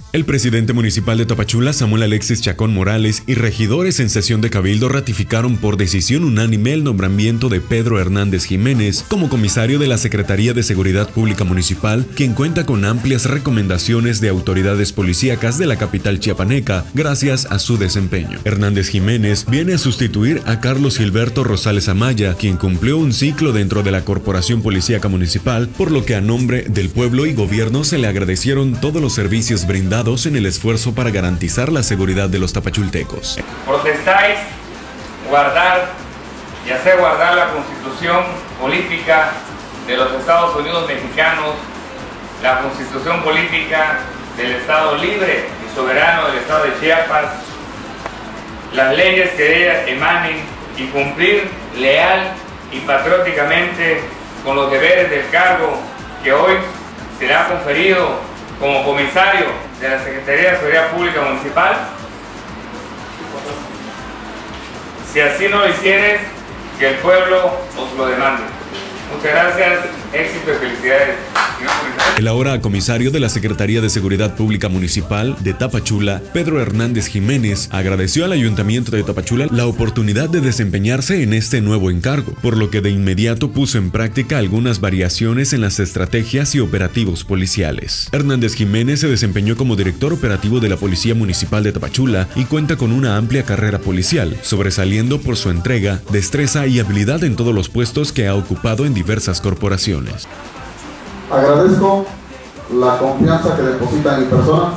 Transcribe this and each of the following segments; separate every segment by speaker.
Speaker 1: El presidente municipal de Tapachula, Samuel Alexis Chacón Morales, y regidores en sesión de cabildo ratificaron por decisión unánime el nombramiento de Pedro Hernández Jiménez como comisario de la Secretaría de Seguridad Pública Municipal, quien cuenta con amplias recomendaciones de autoridades policíacas de la capital chiapaneca gracias a su desempeño. Hernández Jiménez viene a sustituir a Carlos Gilberto Rosales Amaya, quien cumplió un ciclo dentro de la Corporación Policíaca Municipal, por lo que a nombre del pueblo y gobierno se le agradecieron todos los servicios brindados en el esfuerzo para garantizar la seguridad de los tapachultecos.
Speaker 2: Protestáis guardar y hacer guardar la Constitución política de los Estados Unidos mexicanos, la Constitución política del Estado libre y soberano del Estado de Chiapas, las leyes que de ellas emanen y cumplir leal y patrióticamente con los deberes del cargo que hoy será conferido como comisario de la Secretaría de Seguridad Pública Municipal. Si así no lo hicieres, que el pueblo os lo demande. Muchas gracias, éxito y felicidades.
Speaker 1: El ahora comisario de la Secretaría de Seguridad Pública Municipal de Tapachula, Pedro Hernández Jiménez, agradeció al Ayuntamiento de Tapachula la oportunidad de desempeñarse en este nuevo encargo, por lo que de inmediato puso en práctica algunas variaciones en las estrategias y operativos policiales. Hernández Jiménez se desempeñó como director operativo de la Policía Municipal de Tapachula y cuenta con una amplia carrera policial, sobresaliendo por su entrega, destreza y habilidad en todos los puestos que ha ocupado en diversas corporaciones.
Speaker 3: Agradezco la confianza que depositan en mi persona.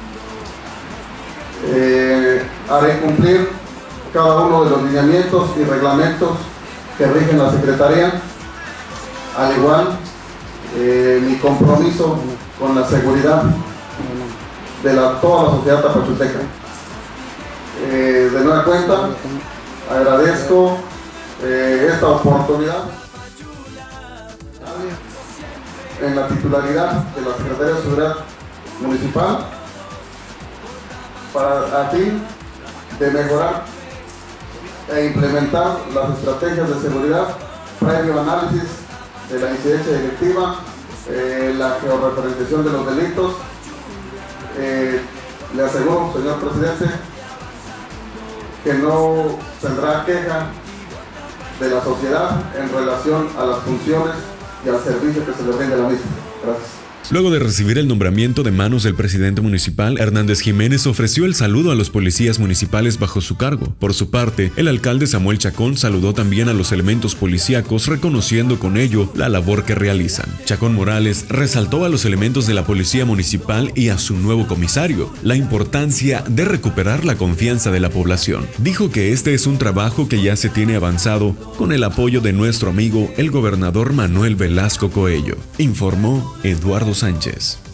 Speaker 3: Haré cumplir cada uno de los lineamientos y reglamentos que rigen la Secretaría, al igual mi compromiso con la seguridad de toda la sociedad tapachulteca. De nueva cuenta, agradezco esta oportunidad en la titularidad de la Secretaría de Seguridad Municipal a fin de mejorar e implementar las estrategias de seguridad previo análisis de la incidencia delictiva, la georreferenciación de los delitos. Le aseguro, señor presidente, que no tendrá queja de la sociedad en relación a las funciones y al servicio que se le brinda a la misma. Gracias.
Speaker 1: Luego de recibir el nombramiento de manos del presidente municipal, Hernández Jiménez ofreció el saludo a los policías municipales bajo su cargo. Por su parte, el alcalde Samuel Chacón saludó también a los elementos policíacos, reconociendo con ello la labor que realizan. Chacón Morales resaltó a los elementos de la policía municipal y a su nuevo comisario la importancia de recuperar la confianza de la población. Dijo que este es un trabajo que ya se tiene avanzado con el apoyo de nuestro amigo el gobernador Manuel Velasco Coello, informó Eduardo Sánchez.